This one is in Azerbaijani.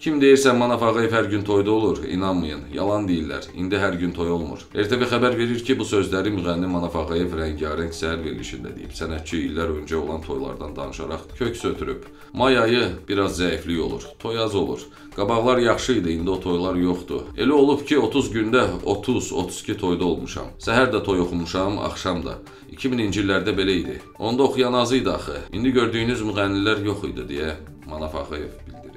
Kim deyirsə Manaf Ağayev hər gün toyda olur, inanmayın, yalan deyirlər. İndi hər gün toy olmur. RTV xəbər verir ki, bu sözləri müğənni Manaf Ağayev rəngarəng səhər verilişində deyib. Sənətçi illər öncə olan toylardan danışaraq köks ötürüb. May ayı biraz zəiflik olur, toy az olur. Qabaqlar yaxşı idi, indi o toylar yoxdur. Elə olub ki, 30 gündə 30-32 toyda olmuşam. Səhər də toy oxumuşam, axşam da. 2000-ci illərdə belə idi. Onda oxuyan az idi axı. İndi gördüyünüz müğənnilər yox idi deyə Manaf Ağayev bildirir.